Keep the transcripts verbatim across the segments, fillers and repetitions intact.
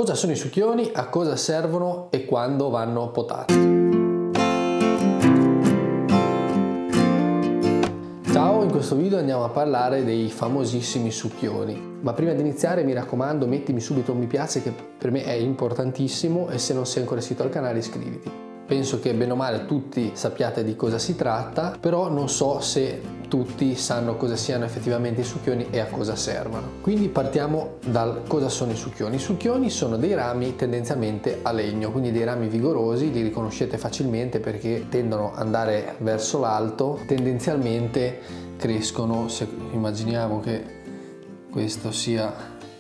Cosa sono i succhioni, a cosa servono e quando vanno potati? Ciao, in questo video andiamo a parlare dei famosissimi succhioni. Ma prima di iniziare mi raccomando, mettimi subito un mi piace che per me è importantissimo, e se non sei ancora iscritto al canale iscriviti. Penso che bene o male tutti sappiate di cosa si tratta, però non so se tutti sanno cosa siano effettivamente i succhioni e a cosa servono. Quindi partiamo dal cosa sono i succhioni. I succhioni sono dei rami tendenzialmente a legno, quindi dei rami vigorosi, li riconoscete facilmente perché tendono ad andare verso l'alto, tendenzialmente crescono, se immaginiamo che questo sia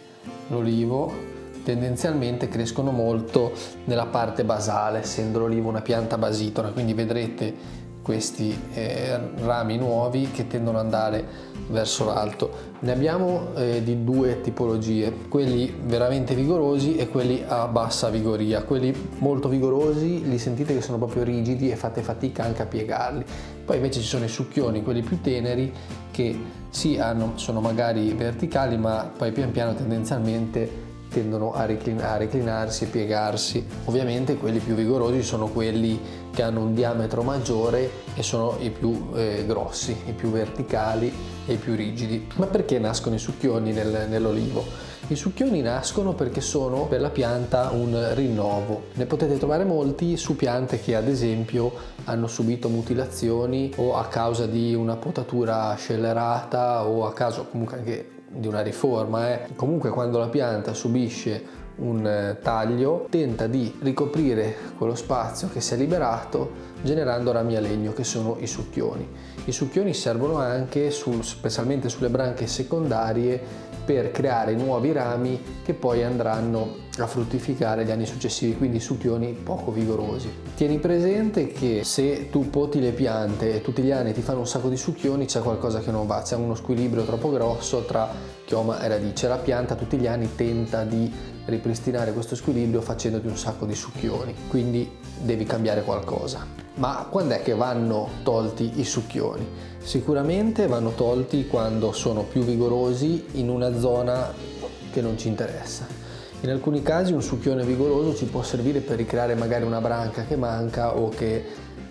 l'olivo, tendenzialmente crescono molto nella parte basale, essendo l'olivo una pianta basitona, quindi vedrete questi eh, rami nuovi che tendono ad andare verso l'alto. Ne abbiamo eh, di due tipologie, quelli veramente vigorosi e quelli a bassa vigoria. Quelli molto vigorosi li sentite che sono proprio rigidi e fate fatica anche a piegarli. Poi invece ci sono i succhioni, quelli più teneri, che sì, hanno, sono magari verticali, ma poi pian piano tendenzialmente tendono a, reclin a reclinarsi e piegarsi. Ovviamente quelli più vigorosi sono quelli che hanno un diametro maggiore e sono i più eh, grossi, i più verticali e i più rigidi. Ma perché nascono i succhioni nel, nell'olivo? I succhioni nascono perché sono per la pianta un rinnovo. Ne potete trovare molti su piante che ad esempio hanno subito mutilazioni o a causa di una potatura scellerata o a causa comunque anche di una riforma. Eh. Comunque quando la pianta subisce un eh, taglio tenta di ricoprire quello spazio che si è liberato generando rami a legno, che sono i succhioni. I succhioni servono anche, sul, specialmente sulle branche secondarie, per creare nuovi rami che poi andranno a fruttificare gli anni successivi, quindi succhioni poco vigorosi. Tieni presente che se tu poti le piante e tutti gli anni ti fanno un sacco di succhioni, c'è qualcosa che non va, c'è uno squilibrio troppo grosso tra chioma e radice. La pianta tutti gli anni tenta di ripristinare questo squilibrio facendoti un sacco di succhioni, quindi devi cambiare qualcosa. Ma quando è che vanno tolti i succhioni? Sicuramente vanno tolti quando sono più vigorosi in una zona che non ci interessa. In alcuni casi un succhione vigoroso ci può servire per ricreare magari una branca che manca o che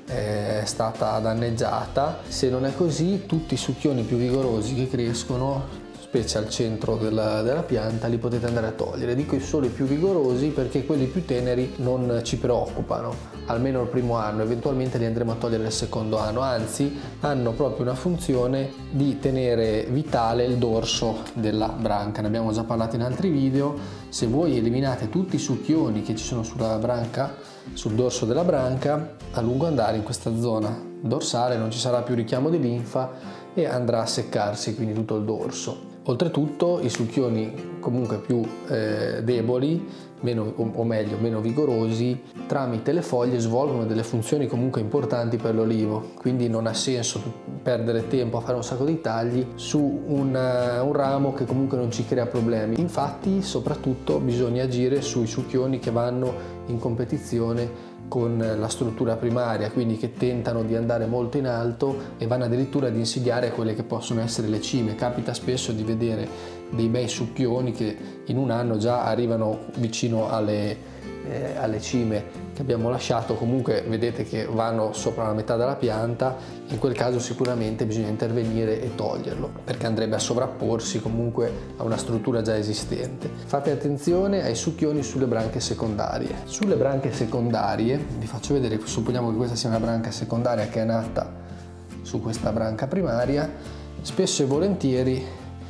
è stata danneggiata. Se non è così, tutti i succhioni più vigorosi che crescono, specie al centro della, della pianta, li potete andare a togliere. Dico solo i più vigorosi perché quelli più teneri non ci preoccupano, almeno il primo anno, eventualmente li andremo a togliere il secondo anno, anzi hanno proprio una funzione di tenere vitale il dorso della branca. Ne abbiamo già parlato in altri video. Se voi eliminate tutti i succhioni che ci sono sulla branca, sul dorso della branca, a lungo andare in questa zona dorsale non ci sarà più richiamo di linfa e andrà a seccarsi quindi tutto il dorso. Oltretutto i succhioni comunque più eh, deboli, meno, o, o meglio meno vigorosi, tramite le foglie svolgono delle funzioni comunque importanti per l'olivo, quindi non ha senso perdere tempo a fare un sacco di tagli su un, uh, un ramo che comunque non ci crea problemi. Infatti soprattutto bisogna agire sui succhioni che vanno in competizione con la struttura primaria, quindi che tentano di andare molto in alto e vanno addirittura ad insidiare quelle che possono essere le cime. Capita spesso di vedere dei bei succhioni che in un anno già arrivano vicino alle, eh, alle cime che abbiamo lasciato, comunque vedete che vanno sopra la metà della pianta. In quel caso sicuramente bisogna intervenire e toglierlo, perché andrebbe a sovrapporsi comunque a una struttura già esistente. Fate attenzione ai succhioni sulle branche secondarie. Sulle branche secondarie, vi faccio vedere, supponiamo che questa sia una branca secondaria che è nata su questa branca primaria, spesso e volentieri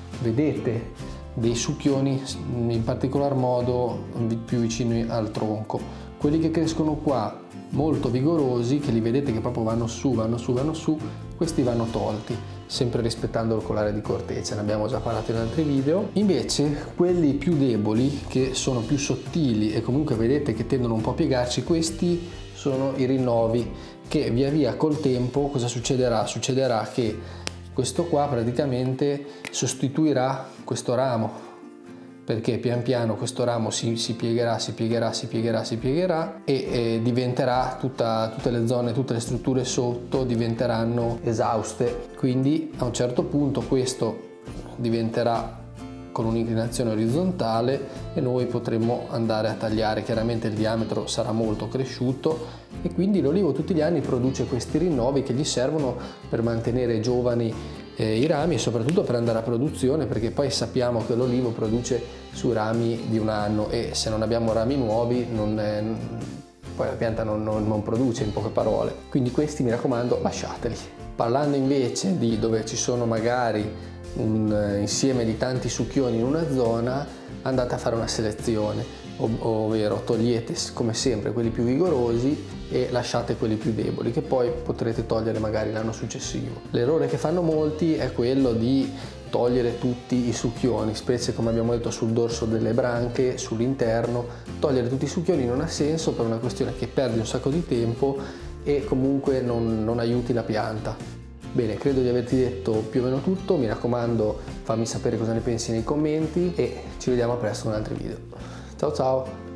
vedete dei succhioni in particolar modo più vicini al tronco. Quelli che crescono qua molto vigorosi, che li vedete che proprio vanno su, vanno su, vanno su, questi vanno tolti, sempre rispettando il collare di corteccia, ne abbiamo già parlato in altri video. Invece quelli più deboli, che sono più sottili e comunque vedete che tendono un po' a piegarci, questi sono i rinnovi che via via col tempo cosa succederà? Succederà che questo qua praticamente sostituirà questo ramo, perché pian piano questo ramo si, si piegherà, si piegherà, si piegherà, si piegherà e, e diventerà tutta, tutte le zone, tutte le strutture sotto diventeranno esauste. Quindi a un certo punto questo diventerà con un'inclinazione orizzontale e noi potremmo andare a tagliare. Chiaramente il diametro sarà molto cresciuto e quindi l'olivo tutti gli anni produce questi rinnovi che gli servono per mantenere giovani eh, i rami e soprattutto per andare a produzione, perché poi sappiamo che l'olivo produce su rami di un anno e se non abbiamo rami nuovi non è, poi la pianta non, non, non produce, in poche parole. Quindi questi, mi raccomando, lasciateli. Parlando invece di dove ci sono magari un insieme di tanti succhioni in una zona, andate a fare una selezione, ov ovvero togliete come sempre quelli più vigorosi e lasciate quelli più deboli, che poi potrete togliere magari l'anno successivo. L'errore che fanno molti è quello di togliere tutti i succhioni, specie come abbiamo detto sul dorso delle branche, sull'interno. Togliere tutti i succhioni non ha senso, per una questione che perdi un sacco di tempo e comunque non, non aiuti la pianta. Bene, credo di averti detto più o meno tutto, mi raccomando fammi sapere cosa ne pensi nei commenti e ci vediamo presto con altri video. Ciao ciao!